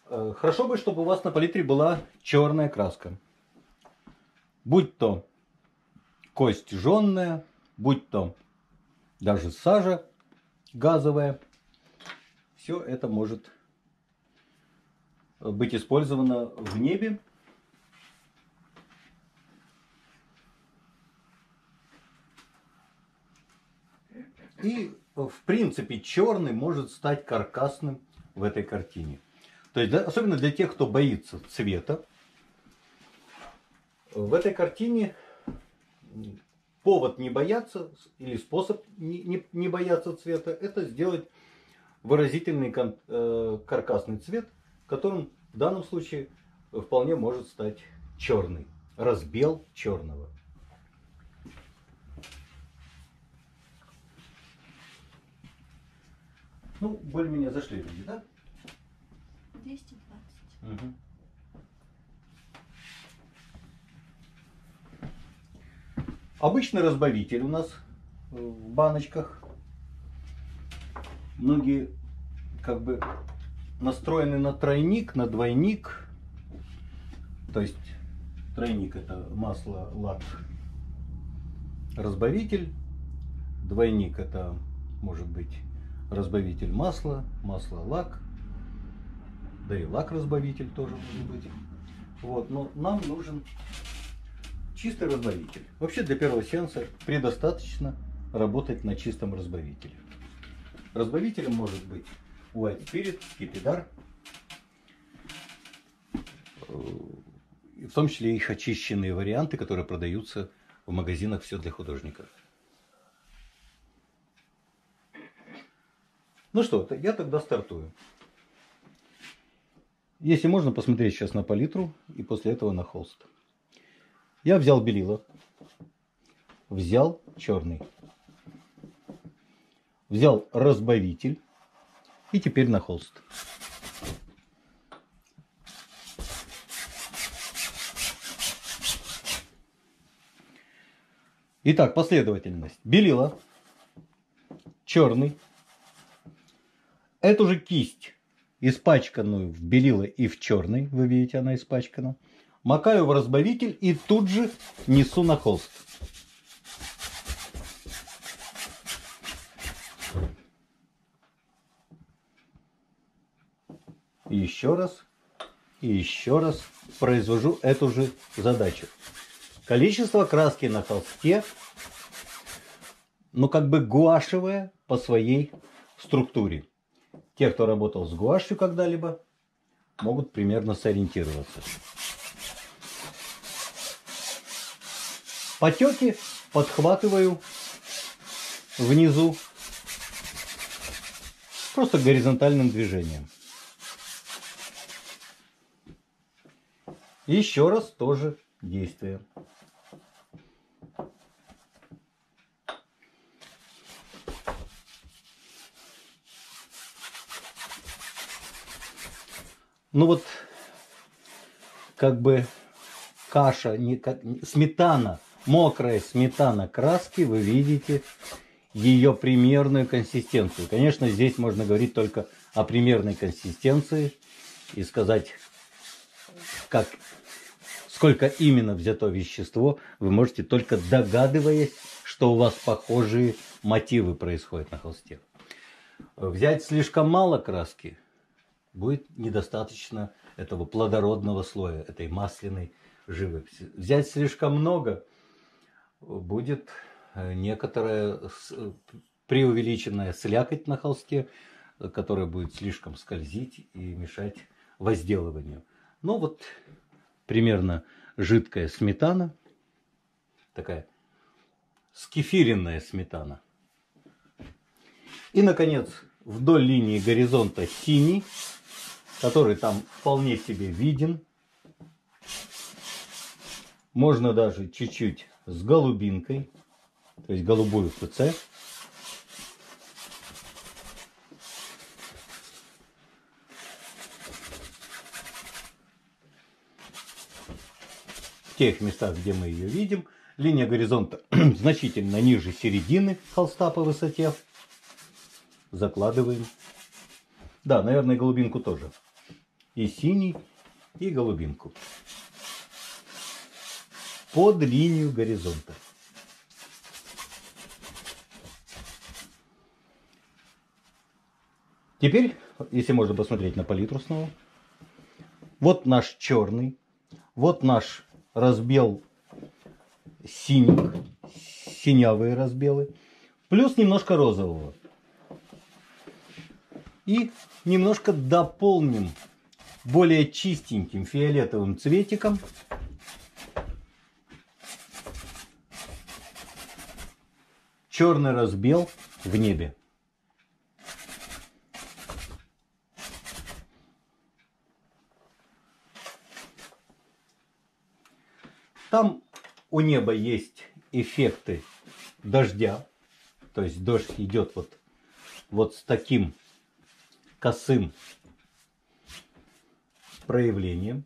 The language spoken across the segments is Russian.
Хорошо бы, чтобы у вас на палитре была черная краска. Будь то кость жженая, будь то даже сажа газовая. Все это может быть использовано в небе. И, в принципе, черный может стать каркасным в этой картине. То есть, особенно для тех, кто боится цвета. В этой картине повод не бояться или способ не бояться цвета, это сделать выразительный каркасный цвет, которым в данном случае вполне может стать черный. Разбел черного. Ну, более-менее зашли люди, да? 220. Угу. Обычный разбавитель у нас в баночках. Многие как бы настроены на тройник, на двойник. То есть тройник — это масло, лак, разбавитель. Двойник — это может быть разбавитель масла, масло, лак. Да и лак-разбавитель тоже может быть. Вот, но нам нужен чистый разбавитель. Вообще для первого сеанса предостаточно работать на чистом разбавителе. Разбавителем может быть White Spirit, Скипидар. В том числе их очищенные варианты, которые продаются в магазинах «Все для художников». Ну что, я тогда стартую. Если можно, посмотреть сейчас на палитру и после этого на холст. Я взял белила, взял черный, взял разбавитель и теперь на холст. Итак, последовательность. Белила, черный. Эту же кисть, испачканную в белила и в черный, вы видите, она испачкана, макаю в разбавитель и тут же несу на холст. И еще раз произвожу эту же задачу. Количество краски на холсте, ну как бы гуашевое по своей структуре. Те, кто работал с гуашью когда-либо, могут примерно сориентироваться. Потеки подхватываю внизу просто горизонтальным движением. Еще раз тоже действие. Ну вот, как бы каша, сметана, мокрая сметана краски, вы видите ее примерную консистенцию. Конечно, здесь можно говорить только о примерной консистенции и сказать, сколько именно взято вещество, вы можете только догадываясь, что у вас похожие мотивы происходят на холсте. Взять слишком мало краски, будет недостаточно этого плодородного слоя, этой масляной живописи. Взять слишком много, будет некоторая преувеличенная слякоть на холсте, которая будет слишком скользить и мешать возделыванию. Но вот примерно жидкая сметана, такая скефиренная сметана. И, наконец, вдоль линии горизонта синий, который там вполне себе виден. Можно даже чуть-чуть с голубинкой, то есть голубую ФЦ. В тех местах, где мы ее видим, линия горизонта значительно ниже середины холста по высоте. Закладываем. Да, наверное, голубинку тоже. и синий, и голубинку под линию горизонта. Теперь, если можно посмотреть на палитру снова, вот наш черный, вот наш разбел синих, синявые разбелы, плюс немножко розового. И немножко дополним более чистеньким фиолетовым цветиком черный разбел в небе. Там у неба есть эффекты дождя, то есть дождь идет вот с таким косым проявлением.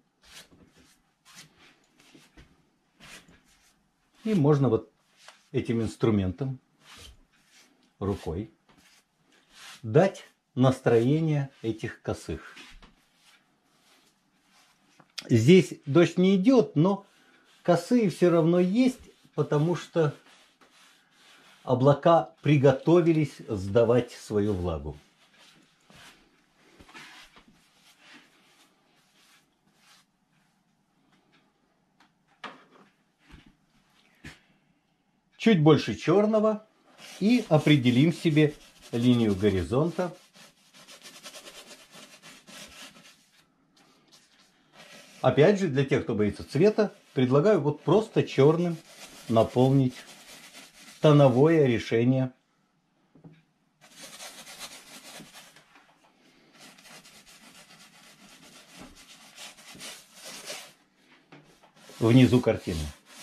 И можно вот этим инструментом, рукой, дать настроение этих косых. Здесь дождь не идет, но косые все равно есть, потому что облака приготовились сдавать свою влагу. Чуть больше черного и определим себе линию горизонта. Опять же, для тех, кто боится цвета, предлагаю вот просто черным наполнить тоновое решение. Внизу картины.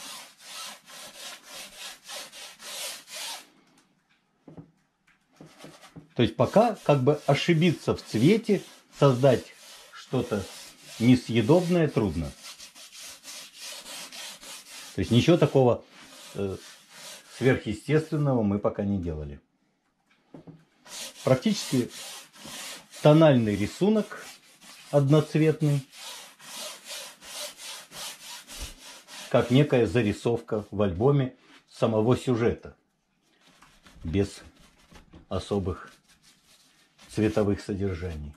То есть пока как бы ошибиться в цвете, создать что-то несъедобное трудно. То есть ничего такого сверхъестественного мы пока не делали. Практически тональный рисунок одноцветный, как некая зарисовка в альбоме самого сюжета, без особых цветовых содержаний.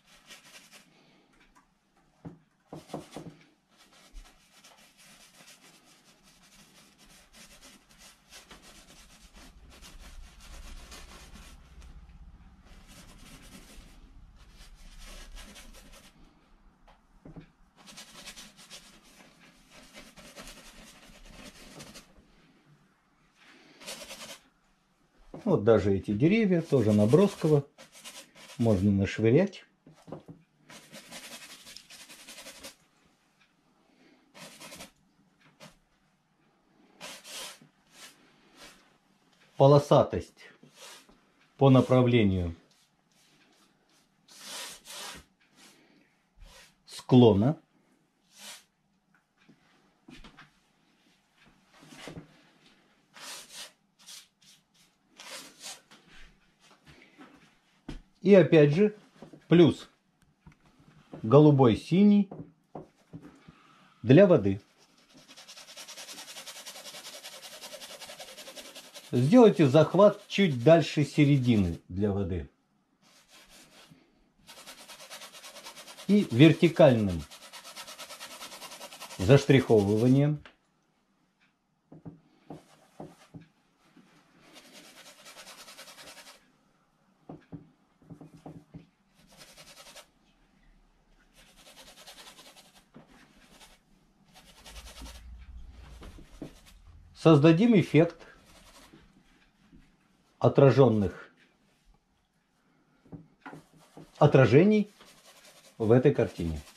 Вот даже эти деревья тоже набросково можно нашвырять. Полосатость по направлению склона. И опять же, плюс голубой-синий для воды. Сделайте захват чуть дальше середины для воды. И вертикальным заштриховыванием создадим эффект отражений в этой картине.